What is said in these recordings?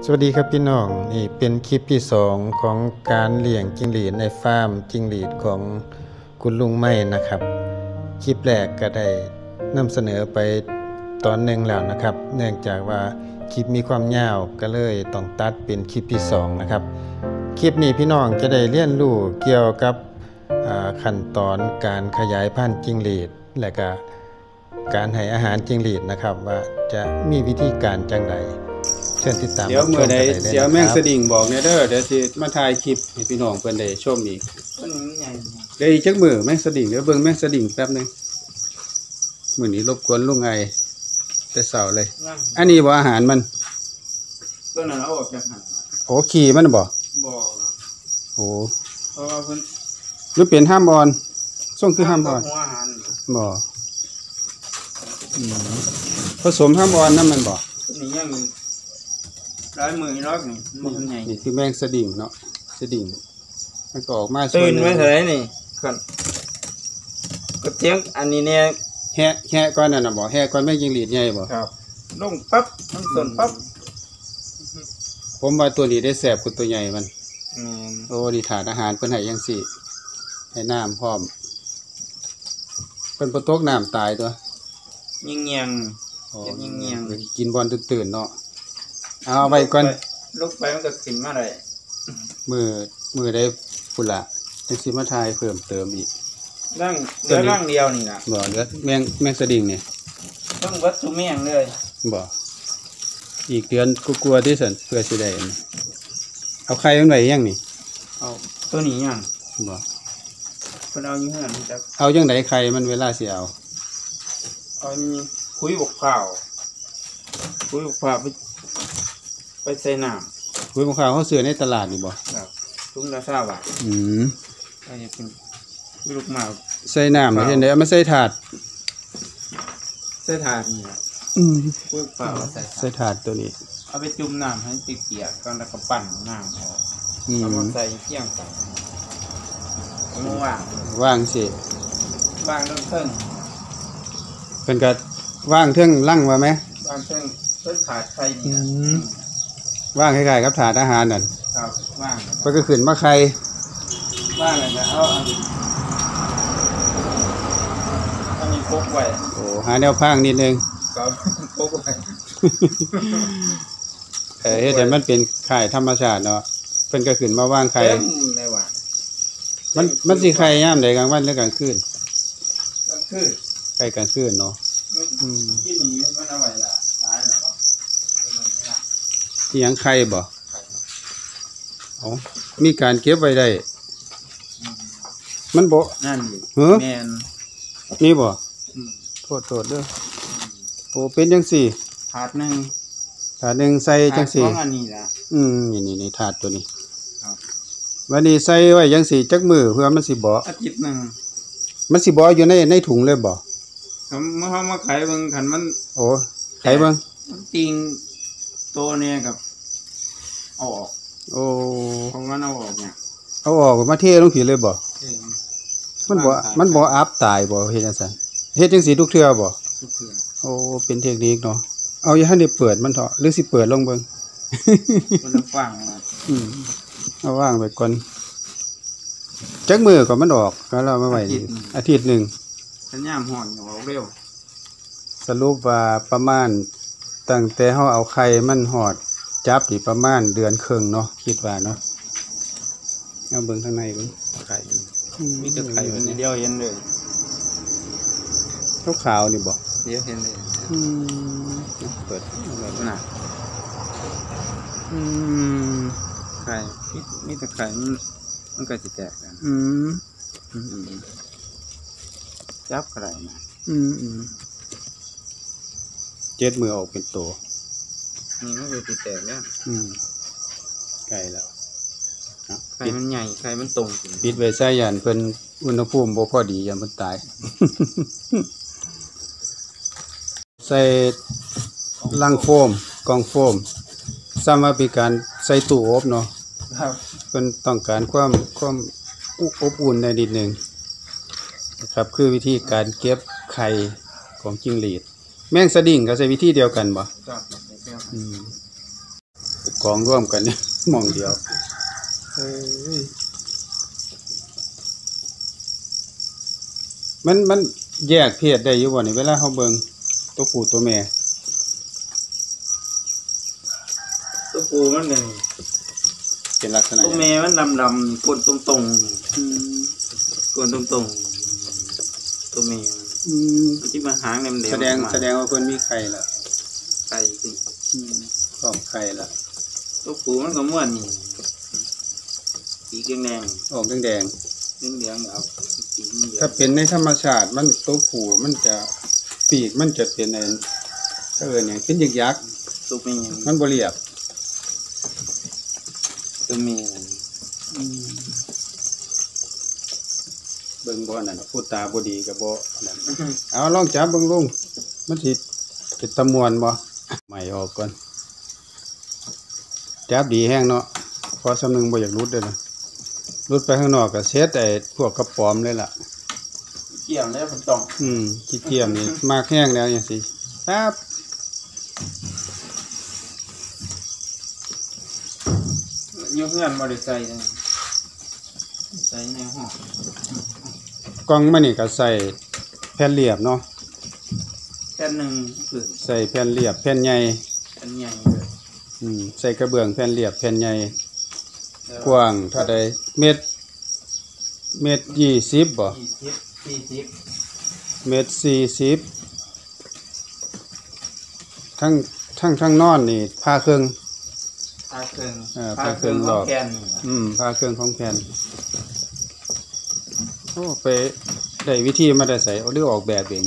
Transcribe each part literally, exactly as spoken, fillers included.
สวัสดีครับพี่น้องนี่เป็นคลิปที่สองของการเลี้ยงจิ้งหรีดในฟาร์มจิ้งหรีดของคุณลุงไม้นะครับคลิปแรกก็ได้นำเสนอไปตอนหนึ่งแล้วนะครับเนื่องจากว่าคลิปมีความยาวก็เลยต้องตัดเป็นคลิปที่สองนะครับคลิปนี้พี่น้องจะได้เรียนรู้เกี่ยวกับขั้นตอนการขยายพันธุ์จิ้งหรีดและก็การให้อาหารจิ้งหรีดนะครับว่าจะมีวิธีการจังไดเชิญติดตามเดี๋ยวเมื่อใดเสียวแมงสดิ่งบอกเนี่ยเด้อเดี๋ยวสิมาถ่ายคลิปให้พี่น้องเพิ่นได้ชมอีกเดี๋ยวอีกจักมื้อแมงสดิ่งเดี๋ยวเบิ่งแมงสดิ่งแป๊บนึงมื้อนี้รบกวนลุงไงแต่เช้าเลยอันนี้บ่อาหารมันตัวนั้นเอาออกจากหั่นโอ้ขี้มันบ่บ่โอ้เพราะว่าเพิ่นหรือเป็นห้ามบอนส่งคือห้ามบอนหัวอาหารบ่อืมผสมห้ามบอนนำมันบ่นี่ยังร้อยมือรอบนี่มันใหญ่นี่คือแมงสดิ่งเนาะสดิ่งมันก็ออกมาตื่นไว้เท่าไหร่นี่คั่นก็เตียงอันนี้เนี่ยแฮะแฮะก่อนนั่นน่ะบ่แฮะก่อนแมงจิ้งหรีดใหญ่บ่ครับลงปั๊บมันสนปั๊บผมว่าตัวนี้ได้แซ่บกว่าตัวใหญ่มันอืมโอ้นี่ถาดอาหารเพิ่นให้จังซี่ให้น้ำพร้อมเพิ่นบ่ตกน้ำตายตัวยิงเงียงเฮ็ดยิงเงียงกินบอลตื่นๆเนาะเอาไว้ก่อนลุกไปมันก็ขึ้นมาได้มือมือได้พุ่นละจังสิมาทายเพิ่มเติมอีกร่างเหลือร่างเดียวนี่ล่ะบ่เหลือแมงแมงสดิ่งนี่ต้องวัดซุแมงเลยบ่อีกเดือนกลัวๆที่ซั่นเพื่อสิได้เอาไข่มันไว้ยังนี่เอาตัวนี้ยังบ่เพิ่นเอาอยู่เฮือนจักเอาจังได๋ไข่มันเวลาสิเอาเอาคุยบกข้าวคุยบกข้าวไปไปใส่น้ำคุยบกข้าวเขาซื้อในตลาดนี่บ่ครับถุงละยี่สิบบาทอืมอันนี้เป็นลูกหมาใส่น้ำแล้วเห็นได้เอามาใส่ถาดใส่ถาดนี่ล่ะอืมคุยบกข้าวใส่ใส่ถาดตัวนี้เอาไปจุ่มน้ำให้เปียกๆก่อนแล้วก็ปั่นน้ำออกเอามาใส่เคี่ยงกันเอาวางวางสิวางเทิงเพิ่นก็วางเทิงลั่งไว้มั้ยวางเทิงเพิ่นถาดไข่นี่ว่างคล้ายๆกับถาดอาหารนั่นครับว่างมันก็ขึ้นมาไข่ว่างเลยนะเอาอันนี้พกไว้โอ้หาแนวพางนิดนึงครับพกไว้เออแต่มันเป็นไข่ธรรมชาติเนาะเพิ่นก็ขึ้นมาว่างไข่ในว่างมันมันสิไข่ยามใดกลางวันหรือกลางคืนกลางคืนไข่กลางคืนเนาะอืมที่นี่มันเอาไว้ล่ะตายแล้วอีหยังไข่บ่อ๋อมีการเก็บไว้ได้มันบ่นั่นดิแม่นนี่บ่โทษโทษเด้อโอ้เป็นจังซี่ถาดนึงถาดนึงใส่จังซี่ของอันนี้ล่ะอืมนี่ๆๆถาดตัวนี้ครับวันนี้ใส่ไว้จังซี่จักมื้อเพื่อมันสิบ่อาทิตย์นึงมันสิบ่อยู่ในในถุงเลยบ่เมื่อเฮามาขายเบิ่งคันมันโอ้ขายเบิ่งติงตัวเนี่ยกับเอาออกโอ้เพราะมันเอาออกเนี่ยเอาออกมาเทลงผิดเลยบ่มันบ่มันบ่อับตายบ่เฮ็ดจังซั่นเฮ็ดจังซี่ทุกเทื่อบ่ทุกเทื่อโอ้เป็นเทคนิคเนาะเอาอย่าให้ได้เปิดมันเถาะหรือสิเปิดลงเบิ่งมันฟังนะอืมเอาวางไว้ก่อนจักมื้อก็มันออกแล้วเรามาไว้อาทิตย์นึงสัญญาณฮ้อนเอาเร็วสรุปว่าประมาณตั้งแต่เฮาเอาไข่มันหอดจับนี่ประมาณเดือนครึ่งเนาะคิดว่าเนาะเอาเบิ่งข้างในเบิ่งไข่มีแต่ไข่มันเดียวเห็นเลยขาวๆนี่บ่เดี๋ยวเห็นเลยอืมเปิดแบบน่ะอืมไข่มีมีแต่ไข่มันมันก็สิแตกกันอืมอืมจับก็ได้นะอืมเจ็ดมือออกเป็นตัวนี่มันก็สิแตกแล้วอืมไก่แล้วไข่มันใหญ่ไข่มันตรงปิดไว้ใส่ยันเพิ่นอุณหภูมิบ่พอดียันเพิ่นตายใส่ลังโฟมกล่องโฟมสามารถเป็นการใส่ตู้อบเนาะครับเพิ่นต้องการความความอบอุ่นในนิดนึงนะครับคือวิธีการเก็บไข่ของจิ้งหรีดแมงสดิ่งก็ใช้วิธีเดียวกันบ่ครับอืมกองร่วมกันนี่ หม่องเดียวเอ้ยมันมันแยกเพศได้อยู่บ่นี่เวลาเฮาเบิ่งตัวผู้ตัวแม่ตัวปูมันเนี่ยเป็นลักษณะตัวแม่มันดำๆกดตรงๆกดตรงๆตัวแม่อืมมันที่มาหางแหลมๆแสดงแสดงว่าเพิ่นมีไข่ละไก่สิอืมพร้อมไข่ละตัวปูมันก็ม้วนนี่สีแดงออกแดงๆเหลืองๆเอาสีเหลืๆองถ้าเป็นในธรรมชาติมันตัวผู้มันจะปีกมันจะเป็นไอ้เอิ้นหยังเป็นยักษ์ตัวแม่ๆมันบ่เรียบตัวแม่เบิ่งบ่นั่นพูดตาบ่ดีก็บ่นั่นเอาลองจับเบิ่งลุงมันสิเป็นตะมวนบ่ใหม่ออกก่อนจับดีแฮงเนาะพอสำนึงบ่อยากรุดเด้อนะรุดไปข้างนอกก็เช็ดไอ้พวกกระป๋อมเลยล่ะเกี่ยวแล้วมันต้องอืมขี้เกียจนี่มากแห้งแล้วจังซี่ครับยกเงื่อนบริใส่เลยใส่ในห้องกล่องมันนี่ก็ใส่แผ่นเรียบเนาะแค่หนึ่งผืนใส่แผ่นเรียบแผ่นใหญ่อันใหญ่เลยอืมใส่กระเบื้องแผ่นเรียบแผ่นใหญ่กว้างเท่าใดเม็ดเม็ดยี่สิบบ่ยี่สิบสี่สิบเม็ดสี่สิบทั้งทั้งทั้งนอนนี่ผ้าเครื่องผ้าเครื่องเออผ้าเครื่องหลอกแกนอืมผ้าเครื่องของแผ่นโอ้ไปได้วิธีมาได้ใส่เอาหรือออกแบบเอง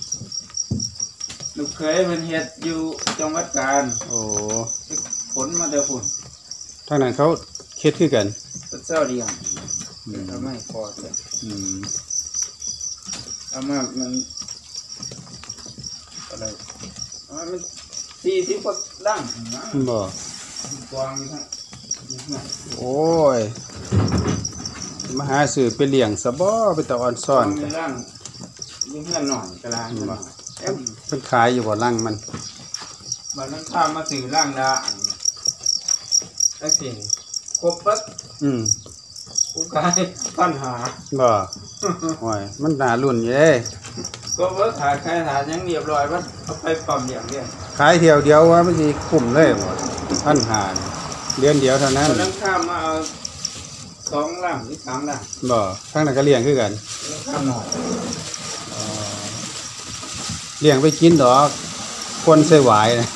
ลูกเคยมันเฮ็ดอยู่จังหวัดกาญโอ้ผลมาเดียวผลทางนั้นเขาเฮ็ดคือกันพระเจ้าเดียงอืมทำไม่พอเลยอืมเอามามันอะไรเอามามันสี่สิบกว่าดั้งนะบ่กวางอยู่ทั้งอยู่ข้างในโอ้ยมาหาซื้อไปเลี้ยงซะบ่ไปตะอ่อนซ่อนกวางอยู่ร่างอยิ่งเพื่อนหน่อยกระลางหน่อยเอ้ยเพิ่นขายอยู่บ่ลังมันบัดนั้นข้ามมาสื่อร่างดาอันนักสิครบปั๊บอืมกูกลายปัญหาบ่โอ้ยมันน่ารุ่นอยู่เด้ก็เวิร์กถ่ายใครถ่ายยังเรียบร้อยปั๊บเอาไปปั๊มอย่างเดียวขายเที่ยวเดียวว่ามันสิคุ้มเลยบ่พันหาเดือนเดียวเท่านั้นบัดนั้นข้ามมาเอาสองร่างหรือสามร่างบ่ทางนั้นก็เลี้ยงคือกันข้ามหน่อยเลี้ยงไปกินดอกคนใส่หวายนะ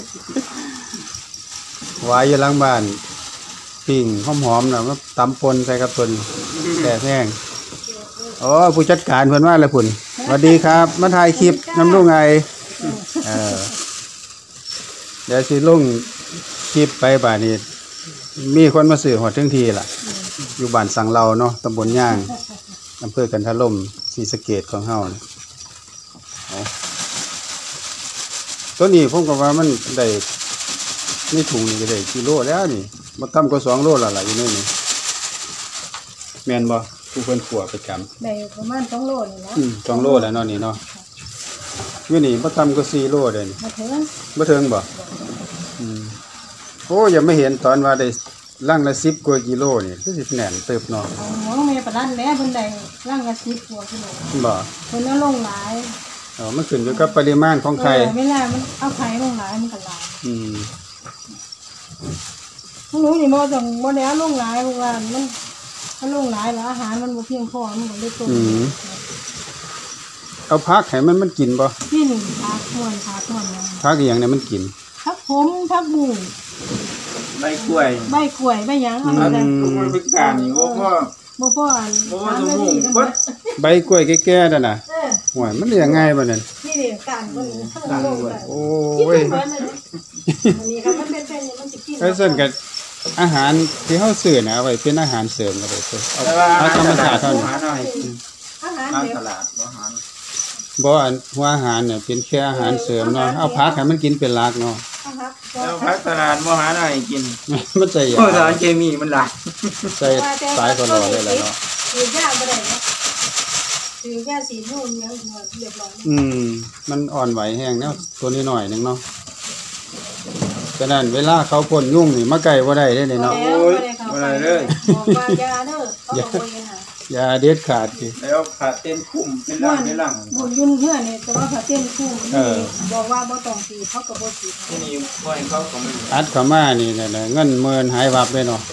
หวายอยู่หลังบ้านปิ้งหอมๆน่ะมาตำปนใส่กับเพิ่นแซ่แห้งอ๋อผู้จัดการเพิ่นมาแล้วพุ่นสวัสดีครับ มาถ่ายคลิปน้ำลุงไงเออเดี๋ยวสิลงคลิปไปบ้านนี้มีคนมาซื้อหอดถึงทีล่ะ อยู่บ้านสังเราเนาะตำบลย่างอำเภอกันทะล่มศรีสะเกษของเฮานี่เอาตัวนี้ผมก็ว่ามันได้ในถุงนี่ก็ได้กิโลแล้วนี่บ่ต่ำกว่าสองโลแล้วล่ะอยู่ในนี่แม่นบ่ผู้เพิ่นขัวประจำได้ประมาณสองโลนี่นะอืมสองโลแล้วเนาะนี่เนาะอยู่นี่บ่ต่ำกว่าสี่โลเด้นี่มาถึงบ่ถึงบ่อืมโอ้ยังไม่เห็นตอนว่าได้ลังละสิบกว่ากิโลนี่คือสิแน่นเติบเนาะเอาหมอแม่ประดันแล้วเพิ่นได้ร่างกระสิบกว่ากิโลบ่เพิ่นเอาลงหลายอ๋อมันขึ้นอยู่กับปริมาณของไข่เออเวลามันเอาไข่ลงหลายมันก็หลายอืมพวกหนูนี่บ่ต้องบ่ได้เอาลงหลายเพราะว่ามันถ้าลงหลายแล้วอาหารมันบ่เพียงพอมันก็เลยตกอืมเอาพักให้มันมันกินบ่กินผักม่วนผักม่วนนะพักอหย่างเนี่ยมันกินผักผมผักบุ้งใบกล้วยใบกล้วยใบหยังเอาอัมาน ได้ทุกคนเป็นการนี่ว่าพ่อบ่พออันบ่ว่าสามสมนามุทีติทั้งหมเบิดดใบกล้วยแก่ๆนั่นน่ะเออห่วยมันเลี้ยงง่ายบ่นั่นนี่เด้การเพิ่นทั้งลงเลยโอ้กินยเบิดเลยอันนี้ครับมันเป็นเป็นมันสิกินไอ้เส้นกับอาหารที่เฮาซื้อน่ะเอาไว้เป็นอาหารเสริมก็ได้เด้อเอาแต่ว่าเอาอาธรรมหาชาร ติเท่านี้หาหน่อยอาหารร้านเด็ตกลาดอาหารบ่อันหัวอาหารเนี่ยเป็นแค่อาหารเสริมเนาะเอาพักให้มันกินเป็นหลักเนาะอาหารแล้วพักตลาดบ่หาหน่อยกินมันใส่ยาเพราะสารเคมีมันหลายใส่สายก็รอได้แล้วเนาะถือยาบ่ได้เนาะถือยาสีนู่นยังหัวเรียบร้อยอืมมันอ่อนไหวแห้งแนวตัวนี้หน่อยหนึงเนาะฉะนั้นเวลาเขาพ่นยุ่งนี่มาไกลบ่ได้เด้นี่เนาะแล้วโอ้ยบ่ได้เข้าบ่ไปได้เลยบอกว่ายาเด้อเขาก็บ่ให้หาอย่าเด็ดขาดสิแล้วขาดเต้นคุ้มเป็นร่างเป็นร่างบุญยุ่นเพื่อนนี่แต่ว่าเขาเต้นคู่เออบอกว่าบ่ต้องตีเขาก็บ่ตีที่นี่พ่อยเขาก็ไม่อัดเข้ามานี่นั่นน่ะเงินหมื่นหายวับเลยเนาะ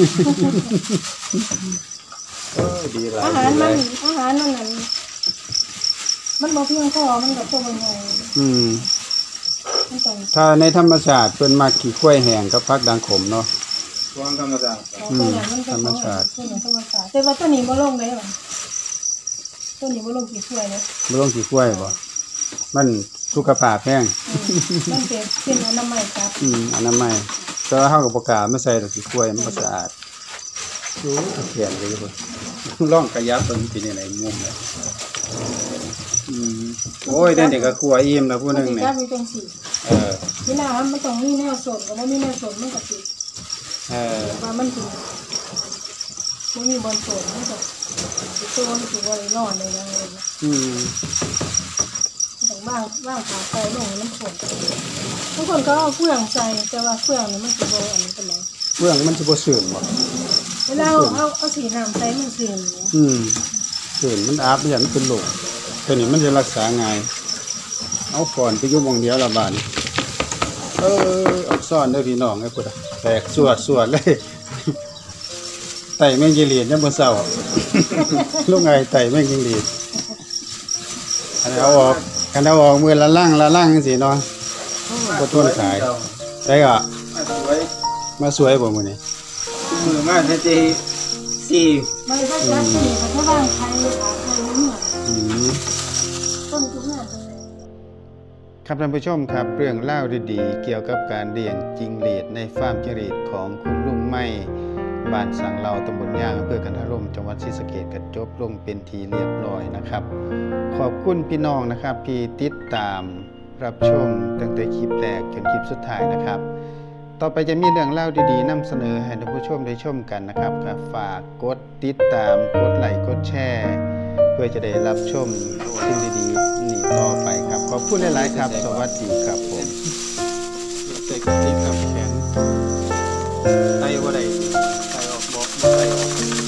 เออดีหลายอาหารดีหมัลาน ยอาหารมันนั่นมันบ่เพียงพอมันก็ตัวมันใหญ่อืมมันต้องถ้าในธรรมชาติเพิ่นมักขี้ข้วยแห้งกับผักดังขมเนาะช่วงธรรมชาติเอาตัวนั้นมันเป็นของธรรมชาติตัวนั้นธรรมชาติแต่ว่าตัวนี้บ่ลงได้หรอตัวนี้บ่ลงกี่ถ้วยนะบ่ต้องขี้ข้วยบ่มันสุขภาพแห้งมันเป็นเป็นอนามัยครับอืมอนามัยแต่ว่าเฮาก็บ่กล้ามาใส่ดอกขี้ข้วยมันบ่สะอาดดูเขียนเลยพุ่นลองขยับเบิ่งเป็นจังไดงงเลยอืมโอ้ยเดี๋ยวนี้ก็ครัวอิ่มแล้วผู้หนึงมันนี่จะมีจังซี่เออเวลามันต้องมีแนวสดก็บ่มีแนวสดมันก็สิเออว่ามันสิบ่มีบอลสดมันก็สิตัวมันสิบ่ได้นอนเลยนะอะไรอย่างเงี้ยอืมมันต้องว่างว่างขาใส่ลงให้มันฝนบางคนก็เอาเฟืองใส่แต่ว่าเฟืองนี่มันสิบ่อันนี้ปานใดเบื้องมันสิบ่ซื่นบ่เวลาเอาเอาเอาสีน้ำใส่มันซึมเนี่ยอืมซื่นมันอาบอย่างมันเป็นโรคตัวนี้มันจะรักษาง่ายเอาก่อนไปอยู่หม่องเดียวละบาดนี้เออเอาซ่อนเด้อพี่น้องไอ้พุ่นน่ะแตกสวดสวดเลย ไต่แม่งกิเลสยามมื้อเช้า ลูกไงไต่แม่งกิเลสอันนี้เอาออกคันเอาออกมือละล่างละล่างจังซี่เนาะบ่ทนขายได้ก็มาสวยมาสวยบ่มื้อนี้มือมาเจ๊สี่มันก็จะสีมันก็ว่างใครขาใครเนี่ยอืมต้นทุกหน้าเลยครับท่านผู้ชมครับเรื่องเล่าวดีๆเกี่ยวกับการเลี้ยงจิงหรีดในฟาร์มจิงหรีดของคุณลุงไม้บ้านสังเราตำบลย่างอำเภอกันทารมจังหวัดศรีสะเกษก็จบลงเป็นทีเรียบร้อยนะครับ ขอบคุณพี่น้องนะครับที่ติดตามรับชมตั้งแต่คลิปแรกจนคลิปสุดท้ายนะครับ ต่อไปจะมีเรื่องเล่าดีๆนำเสนอให้ท่านผู้ชมได้ชมกันนะครับก็ฝากกดติดตามกดไลค์กดแชร์เพื่อจะได้รับชมสิ่งดีๆนี่ต่อไปครับขอบคุณหลายๆครับ สวัสดีครับผมใส่กระติกกับแขนไต่บ่ได้ไต่ออกบ่บ่ไต่ออก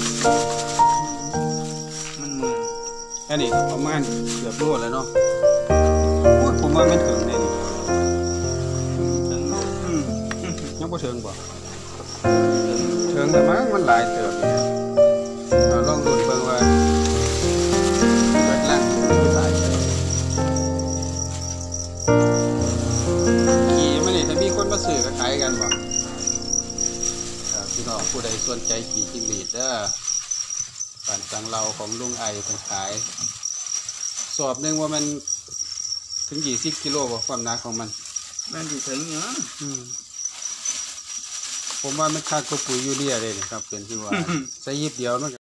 มันมืออันนี้ประมาณเกือบโลแล้วเนาะโอ้ยผมว่ามันถึงแน่นี่ถึงอืมยังบ่ถึงบ่ถึงแต่มั้งมันหลายเติบอยู่เอาลองลุ้นเบิ่งว่าเปิดล่างสิหลายเติบขี่มานี่ถ้ามีคนมาซื้อก็ขายกันบ่ครับพี่น้องผู้ใดสนใจขี่จิ้งหรีดเด้อบ้านสังเราของลุงไอเพิ่นขาย สอบหนึงว่ามันถึงยี่สิบกิโลบ่ความหนักของมันมันอยู่ถึงอยู่นะอืมผมว่ามันคักกว่าปุ๋ยยูเรียเลยนี่ครับเป็นคือว่า ใส่ยิบเดียวมันก็